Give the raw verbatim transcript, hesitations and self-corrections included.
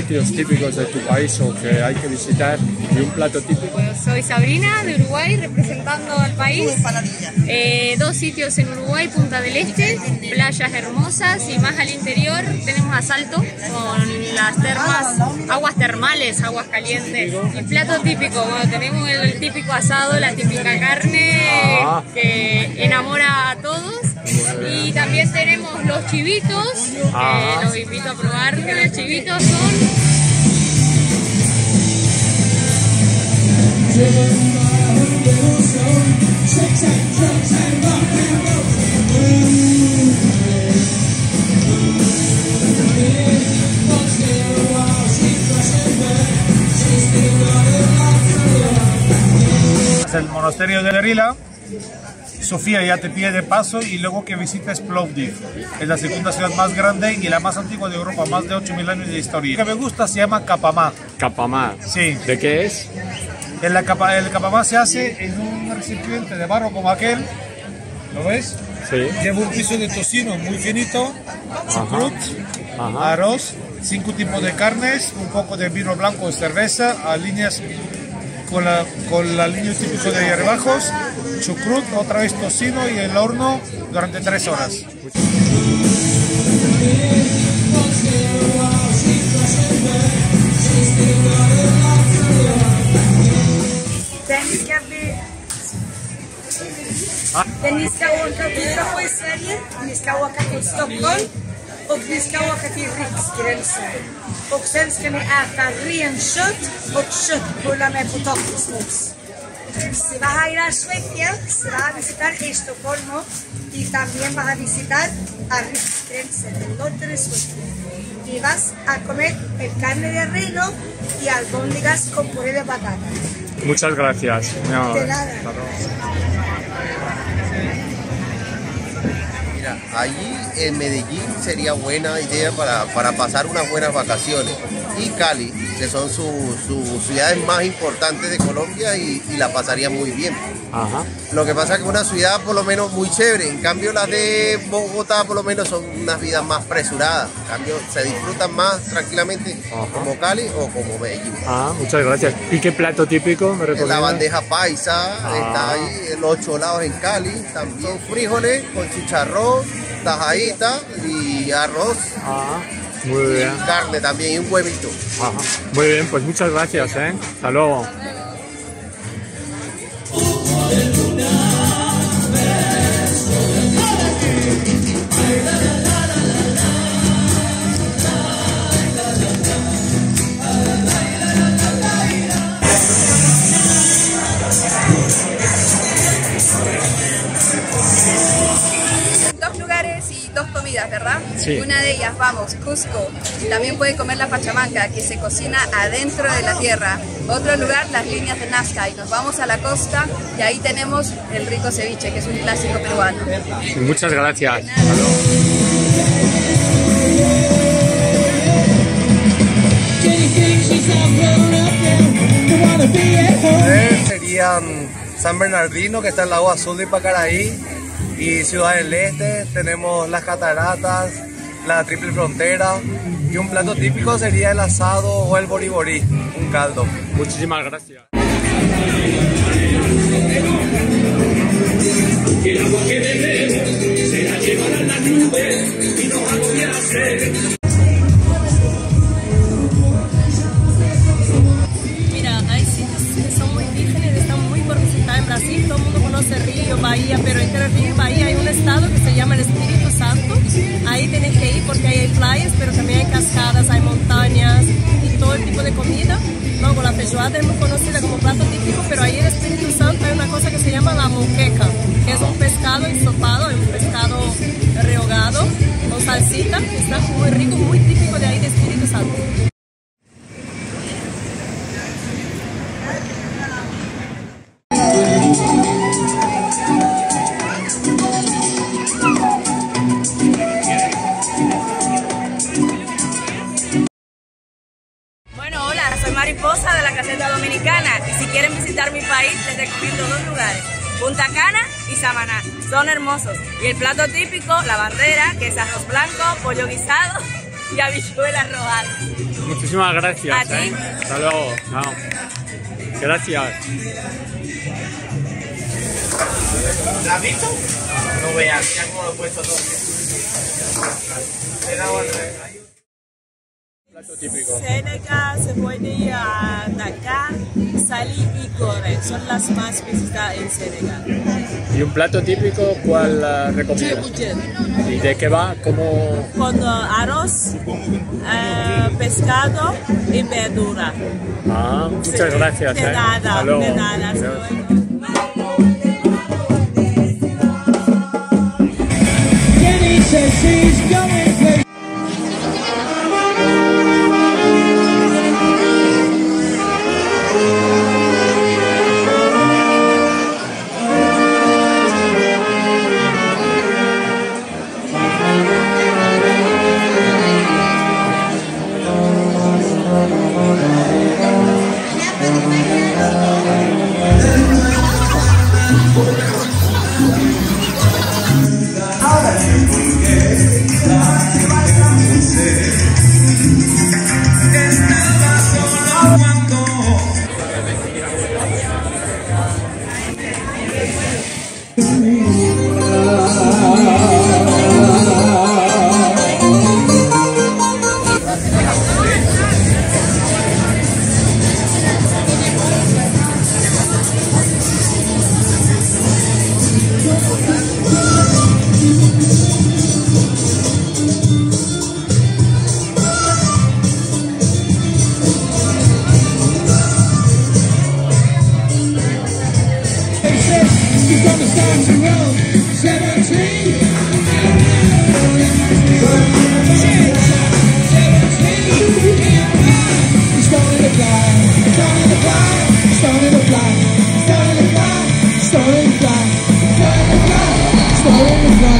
sitios típicos de tu país o que hay que visitar y un plato típico. Bueno, soy Sabrina de Uruguay, representando al país. Eh, dos sitios en Uruguay, Punta del Este, playas hermosas, y más al interior tenemos a Salto con las termas, aguas termales, aguas calientes. El plato típico, bueno, tenemos el, el típico asado, la típica carne Ah. que enamora a todos. Y también tenemos los chivitos, Ah. que los invito a probar, que los chivitos son... El monasterio de Lerila, Sofía ya te pide de paso, y luego que visites Plovdiv. Es la segunda ciudad más grande y la más antigua de Europa, más de ocho mil años de historia. Lo que me gusta se llama Kapamá. Kapamá. Sí. ¿De qué es? El, la capa, el Kapamá se hace en un recipiente de barro como aquel. ¿Lo ves? Sí. Lleva un piso de tocino muy finito, chucrut, Ajá. arroz, cinco tipos de carnes, un poco de vino blanco o cerveza, a líneas con la, con la línea típico de hierbajos, chucrut, otra vez tocino y el horno durante tres horas. Den ni ska åka utanför i Sverige, ni ska åka till Stockholm och ni ska åka till Riksgränsen. Och sen ska ni äta renkött och köttbullar med potatismos. Si vas a ir a Suecia, si vas a visitar Estocolmo y también vas a visitar a Riksgränsen, el norte de Suecia. Y vas a comer el carne de reno y albóndigas con puré de batata. Muchas gracias. No, De nada. Mira, allí en Medellín sería buena idea para, para pasar unas buenas vacaciones. Y Cali, que son sus su ciudades más importantes de Colombia, y, y la pasaría muy bien. Ajá. Lo que pasa es que es una ciudad por lo menos muy chévere. En cambio las de Bogotá por lo menos son unas vidas más apresuradas. En cambio se disfrutan más tranquilamente. Ajá. Como Cali o como Medellín. Ah, muchas gracias. ¿Y qué plato típico me recomiendas? La bandeja paisa, Ah. está ahí, los cholados en Cali, también frijoles con chicharrón, tajadita y arroz. Ah, muy bien. Y carne también y un huevito. Ajá. Muy bien, pues muchas gracias, ¿eh? Hasta luego. Dos lugares y dos comidas, ¿verdad? Sí. Una de ellas, vamos, Cusco. También puede comer la pachamanca, que se cocina adentro de la tierra. Otro lugar, las líneas de Nazca. Y nos vamos a la costa y ahí tenemos el rico ceviche, que es un clásico peruano. Muchas gracias. Hasta luego. Serían San Bernardino, que está el lago Azul de Ipacaraí, y Ciudad del Este. Tenemos las cataratas, la triple frontera, y un plato típico sería el asado o el boriborí, un caldo. Muchísimas gracias. El agua que bebemos se la llevarán las nubes y nos agobia la sed. Mira, hay sitios que son muy vírgenes, están muy por visitar en Brasil. Todo el mundo conoce Río, Bahía, pero entre Río y Bahía hay un estado que se llama el Espíritu Santo. Ahí tienes que ir porque ahí hay playas, pero también hay cascadas, hay montañas y todo el tipo de comida. Luego la feijoada es muy conocida como plato típico, pero ahí en el Espíritu Santo hay una cosa que se llama la moqueca, que es un pescado ensopado, es un pescado rehogado con salsita, que está muy rico, muy típico de ahí de Espíritu Santo. Bueno, hola, soy Mariposa de la Caseta Dominicana y si quieren visitar mi país les recomiendo dos lugares, Punta Cana y Samaná. Son hermosos y el plato típico, la bandera, que es arroz blanco, pollo guisado y habichuelas rojas. Muchísimas gracias. A ti. ¿eh? Hasta luego. Chao. Gracias. ¿La has visto? No veas, ya como lo he puesto todo. Plato típico. Senegal se puede ir a Dakar, Salí y Gorée, son las más visitadas en Senegal. ¿Y un plato típico cuál uh, recomiendas? ¿Y de qué va? ¿Cómo? Con arroz, eh, pescado y verdura. Ah, muchas gracias. De ¿eh? nada, Hasta luego. de nada. Hasta Adiós. luego. Starting to fly, starting to fly, starting to fly.